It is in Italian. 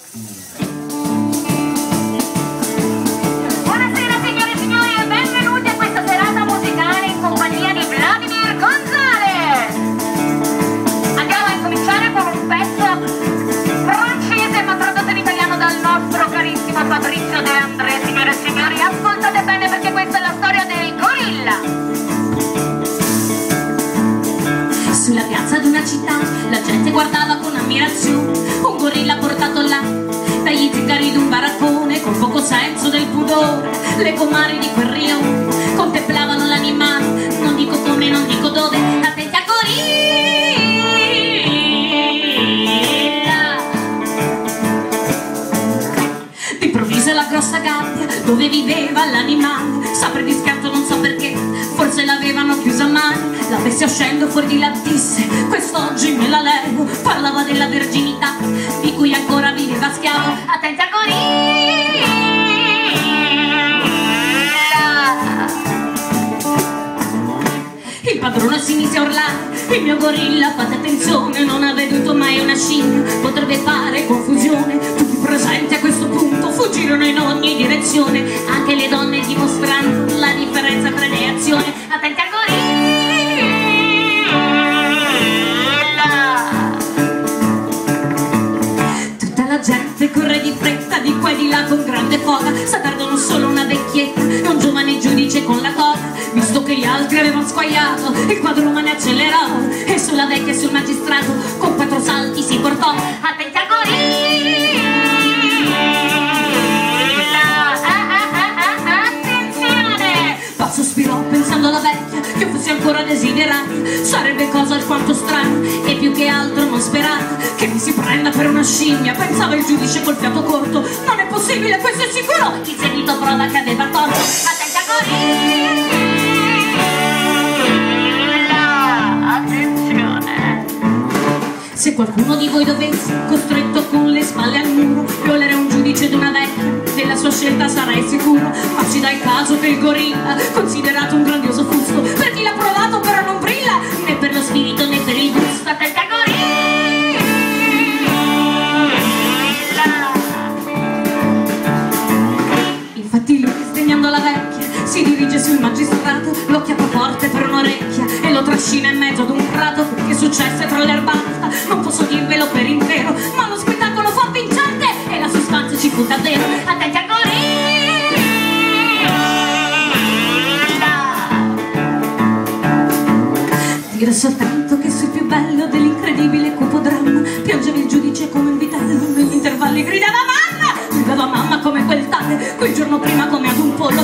Buonasera signore e signori e benvenuti a questa serata musicale in compagnia di Vladimir Gonzalez. Andiamo a incominciare con un pezzo francese ma tradotto in italiano dal nostro carissimo Fabrizio De André. Signore e signori, ascoltate bene perché questa è la storia dei gorilla. Sulla piazza di una città la gente guardava con ammirazione un gorilla portato là dagli zingari di un baraccone, con poco senso del pudore. Le comari di quel rione contemplavano l'animale, non dico come, non dico dove, attenti al gorilla. D'improvviso la grossa gabbia dove viveva l'animale s'apre di scherzo, non so perché, forse l'avevano chiusa male. La bestia uscendo fuori di là disse: quest'oggi me la levo. Parlava della verginità di cui ancora viveva schiavo. Attenti al gorilla. Il padrone si mise a urlare: il mio gorilla, fate attenzione, non ha veduto mai una scimmia, potrebbe fare confusione. Tutti presenti a questo punto fuggirono in ogni direzione, anche le donne dimostrando la differenza tra le azioni. Attenti al gorilla. Tutta la gente corre di fretta di qua e di là con grande foga, s'attardono solo una vecchietta e un giovane giudice con la toga. Visto che gli altri avevano squagliato, il quadrumane accelerò e sulla vecchia e sul magistrato con 4 salti si portò. Attenti al gorilla. Attenzione. Ma sospirò pensando alla vecchia che fosse ancora desiderata. Sarebbe cosa alquanto strana e più che altro non sperata che mi si prenda per una scimmia, pensava il giudice col fiato corto. Non è possibile, questo è sicuro. Il seguito prova che aveva torto. Attenti al gorilla. Attenzione. Se qualcuno di voi dovesse, costretto con le spalle al muro, violare un giudice ed una vecchia, della sua scelta sarai sicuro. Ma si dà il caso che il gorilla, considerato un grandioso fusto, per chi l'ha provato però non brilla, né per lo spirito né per il gusto. Attenti al gorilla. Infatti lui, sdegnando la vecchia, si dirige sul magistrato, lo chiappa forte per un'orecchia e lo trascina in mezzo ad un prato. Che successe tra l'erba alta non posso dirvelo per intero, ma lo spettacolo fu avvincente e la suspense ci fu davvero. Attenti al gorilla. Dirò soltanto che sul più bello dell'incredibile cupo dramma piangeva il giudice come un vitello, negli intervalli gridava mamma come quel tale, quel giorno prima come ad un pollo